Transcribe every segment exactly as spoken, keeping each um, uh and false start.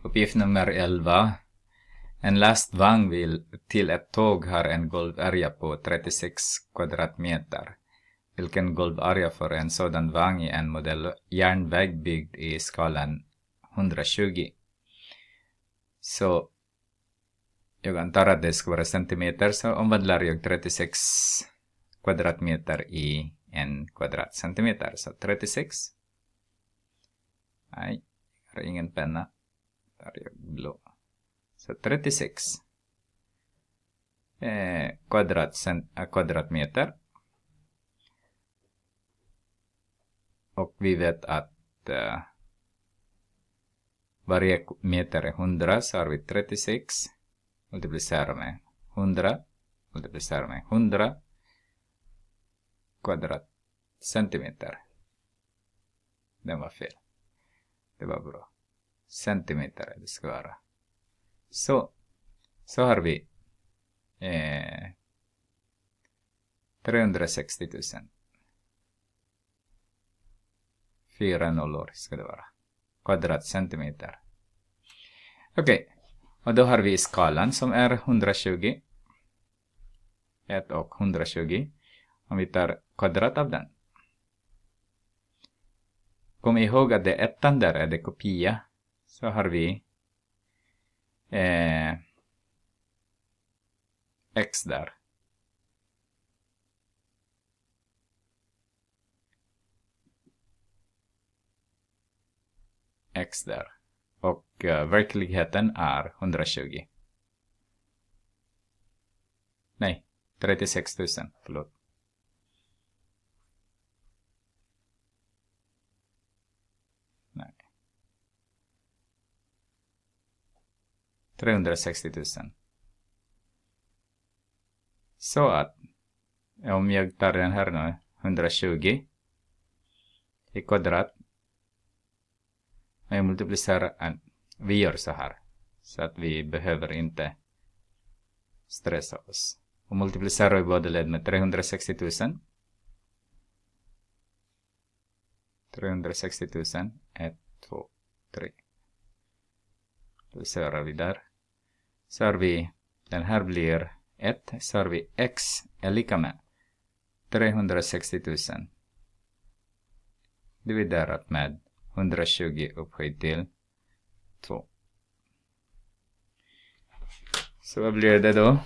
Uppgift nummer elva. En lastvagn till ett tåg har en golvarea på trettiosex kvadratmeter. Vilken golvarea för en sådan vagn i en modell järnväg byggd i skalan hundratjugo? Så jag antar att det ska vara centimeter, så omvandlar jag trettiosex kvadratmeter i en kvadratcentimeter. Så trettiosex. Nej, jag har ingen penna. Där är jag blå. Så trettiosex eh, kvadrat, äh, kvadratmeter. Och vi vet att uh, varje meter är hundra, så har vi trettiosex multiplicerar med hundra multiplicerar med hundra kvadratcentimeter. Den var fel. Det var bra. Centimeter det ska vara. Så, så har vi eh, trehundrasextio tusen. Fyra nollor ska det vara. Kvadratcentimeter. Okej. Okay. Och då har vi skalan som är hundratjugo. ett och hundratjugo. Om vi tar kvadrat av den. Kom ihåg att det ettan där är det kopia. Så har vi eh, x där. X där. Och uh, verkligheten är hundratjugo. Nej, trettiosex tusen. Förlåt. Nej. trehundrasextio tusen. Så att om jag tar den här nu, hundratjugo i kvadrat. Jag multiplicerar, vi gör så här. Så att vi behöver inte stressa oss. Och multiplicerar vi båda led med trehundrasextio tusen. trehundrasextio tusen. ett, två, tre. Multiplicerar vi där. Så har vi, den här blir ett. Så har vi x är lika med trehundrasextio tusen. Dividerat med hundratjugo upphöjt till två. Så vad blir det då?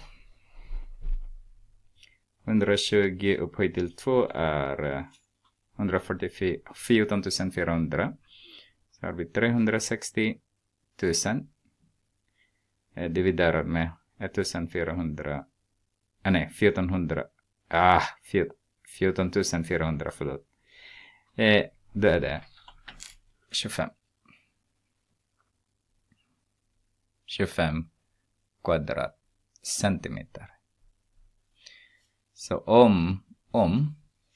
hundratjugo upphöjt till två är fjorton tusen fyrahundra. Så har vi trehundrasextio tusen. Eh, dividerat med fjortonhundra. Ah, nej, fjortonhundra. Ah, fjorton tusen fyrahundra, förlåt. Eh, då är det tjugofem. tjugofem kvadratcentimeter. Så om, om,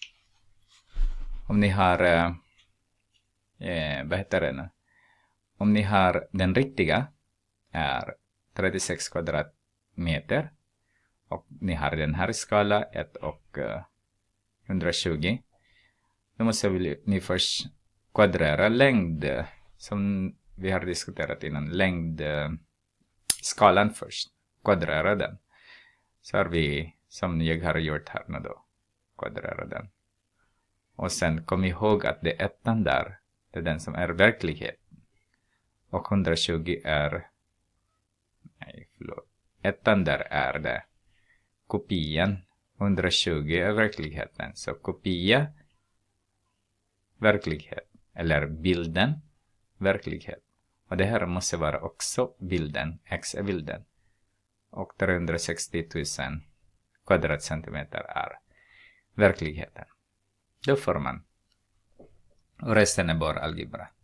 om ni har, eh, vad heter det nu? Om ni har den riktiga är trettiosex kvadratmeter och ni har den här skala ett och eh, hundratjugo. Då måste ni först kvadrera längd som vi har diskuterat innan. Längd skalan först. Kvadrera den. Så har vi som jag har gjort här nu då. Kvadrera den. Och sen kom ihåg att det ettan där. Det är den som är verklighet. Och hundratjugo är. Nej förlåt. Ettan där är det. Kopian. hundratjugo är verkligheten. Så kopia. Verklighet. Eller bilden. Verklighet. Och det här måste vara också bilden. X är bilden. Och trehundrasextio tusen kvadratcentimeter är verkligheten. Då får man. Och resten är bara algebra.